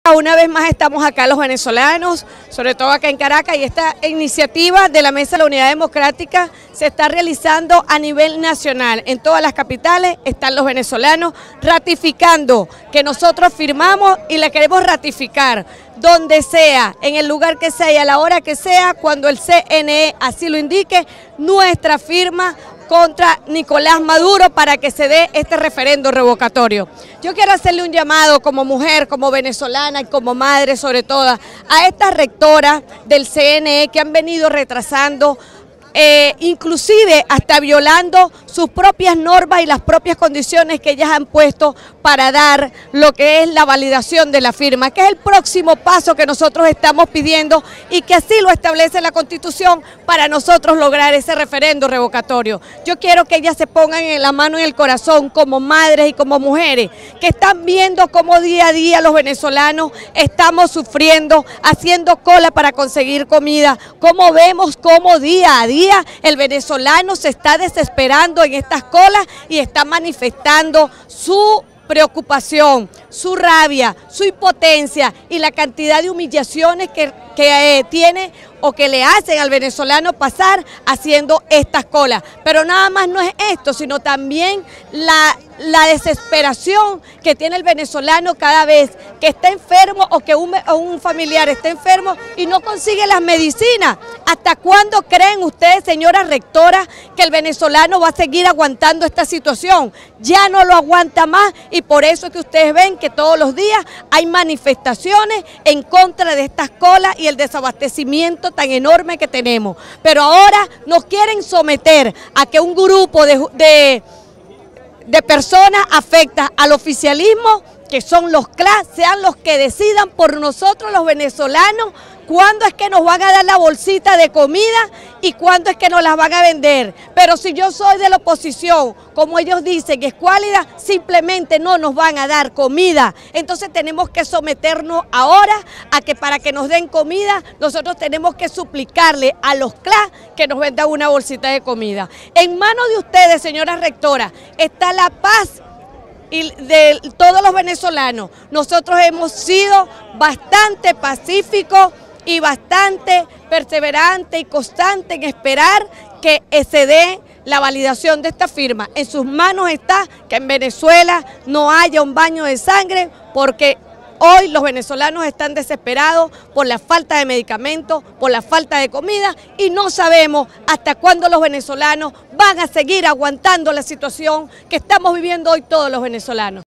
Una vez más estamos acá los venezolanos, sobre todo acá en Caracas, y esta iniciativa de la Mesa de la Unidad Democrática se está realizando a nivel nacional. En todas las capitales están los venezolanos ratificando que nosotros firmamos y la queremos ratificar donde sea, en el lugar que sea y a la hora que sea, cuando el CNE así lo indique, nuestra firma contra Nicolás Maduro para que se dé este referendo revocatorio. Yo quiero hacerle un llamado como mujer, como venezolana y como madre sobre todo, a estas rectoras del CNE que han venido retrasando, inclusive hasta violando sus propias normas y las propias condiciones que ellas han puesto para dar lo que es la validación de la firma, que es el próximo paso que nosotros estamos pidiendo y que así lo establece la Constitución para nosotros lograr ese referendo revocatorio. Yo quiero que ellas se pongan en la mano en el corazón como madres y como mujeres que están viendo cómo día a día los venezolanos estamos sufriendo, haciendo cola para conseguir comida, cómo vemos cómo día a día el venezolano se está desesperando en estas colas y está manifestando su preocupación, su rabia, su impotencia y la cantidad de humillaciones que tiene o que le hacen al venezolano pasar haciendo estas colas. Pero nada más no es esto, sino también la desesperación que tiene el venezolano cada vez que está enfermo o que un familiar está enfermo y no consigue las medicinas. ¿Hasta cuándo creen ustedes, señora rectora, que el venezolano va a seguir aguantando esta situación? Ya no lo aguanta más y por eso es que ustedes ven que todos los días hay manifestaciones en contra de estas colas y el desabastecimiento tan enorme que tenemos. Pero ahora nos quieren someter a que un grupo de personas afectas al oficialismo, que son los CLAS, sean los que decidan por nosotros los venezolanos cuándo es que nos van a dar la bolsita de comida y cuándo es que nos las van a vender. Pero si yo soy de la oposición, como ellos dicen, que es cuálida, simplemente no nos van a dar comida. Entonces tenemos que someternos ahora a que para que nos den comida, nosotros tenemos que suplicarle a los CLAS que nos vendan una bolsita de comida. En manos de ustedes, señora rectora, está la paz y de todos los venezolanos. Nosotros hemos sido bastante pacíficos y bastante perseverante y constante en esperar que se dé la validación de esta firma. En sus manos está que en Venezuela no haya un baño de sangre, porque hoy los venezolanos están desesperados por la falta de medicamentos, por la falta de comida, y no sabemos hasta cuándo los venezolanos van a seguir aguantando la situación que estamos viviendo hoy todos los venezolanos.